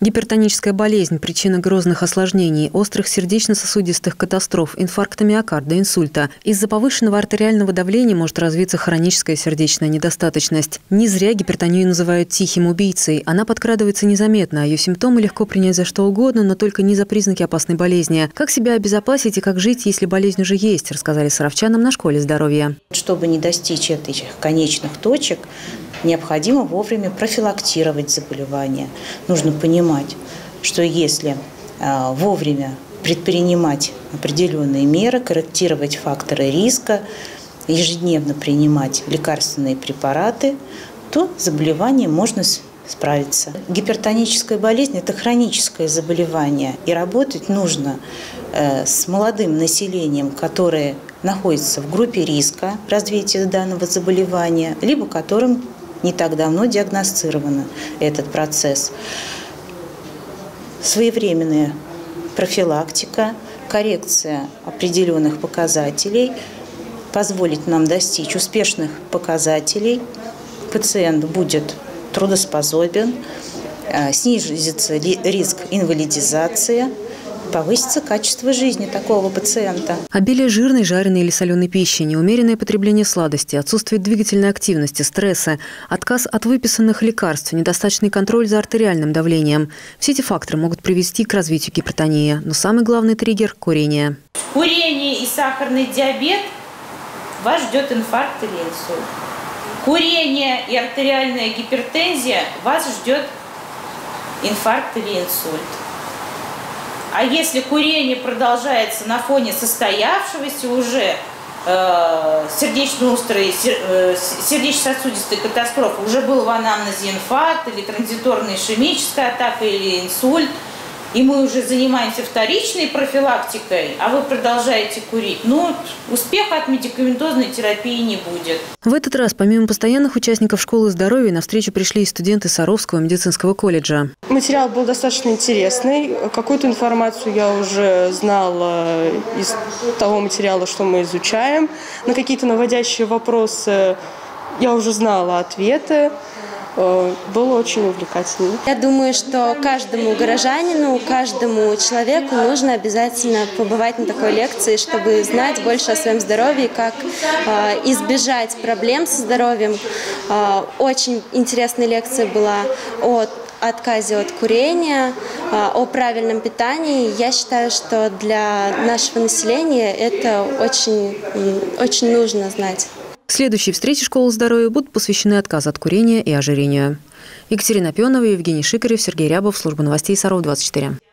Гипертоническая болезнь – причина грозных осложнений, острых сердечно-сосудистых катастроф, инфаркта миокарда, инсульта. Из-за повышенного артериального давления может развиться хроническая сердечная недостаточность. Не зря гипертонию называют тихим убийцей. Она подкрадывается незаметно, а ее симптомы легко принять за что угодно, но только не за признаки опасной болезни. Как себя обезопасить и как жить, если болезнь уже есть, рассказали саровчанам на школе здоровья. Чтобы не достичь этих конечных точек, необходимо вовремя профилактировать заболевания. Нужно понимать, что если вовремя предпринимать определенные меры, корректировать факторы риска, ежедневно принимать лекарственные препараты, то с заболеванием можно справиться. Гипертоническая болезнь – это хроническое заболевание, и работать нужно с молодым населением, которое находится в группе риска развития данного заболевания, либо которым не так давно диагностирован этот процесс. Своевременная профилактика, коррекция определенных показателей позволит нам достичь успешных показателей. Пациент будет трудоспособен, снизится риск инвалидизации, повысится качество жизни такого пациента. Обилие жирной, жареной или соленой пищи, неумеренное потребление сладостей, отсутствие двигательной активности, стресса, отказ от выписанных лекарств, недостаточный контроль за артериальным давлением. Все эти факторы могут привести к развитию гипертонии. Но самый главный триггер – курение. Курение и сахарный диабет вас ждет инфаркт или инсульт. Курение и артериальная гипертензия вас ждет инфаркт или инсульт. А если курение продолжается на фоне состоявшегося уже сердечно-сосудистой катастрофы, уже был в анамнезе инфаркт или транзиторная ишемическая атака или инсульт, и мы уже занимаемся вторичной профилактикой, а вы продолжаете курить, успеха от медикаментозной терапии не будет. В этот раз, помимо постоянных участников школы здоровья, на встречу пришли и студенты Саровского медицинского колледжа. Материал был достаточно интересный. Какую-то информацию я уже знала из того материала, что мы изучаем. На какие-то наводящие вопросы я уже знала ответы. Было очень увлекательно. Я думаю, что каждому горожанину, каждому человеку нужно обязательно побывать на такой лекции, чтобы знать больше о своем здоровье, как избежать проблем со здоровьем. Очень интересная лекция была о отказе от курения, о правильном питании. Я считаю, что для нашего населения это очень нужно знать. Следующие встречи школы здоровья будут посвящены отказу от курения и ожирению. Екатерина Пионова, Евгений Шикарев, Сергей Рябов, служба новостей Саров 24.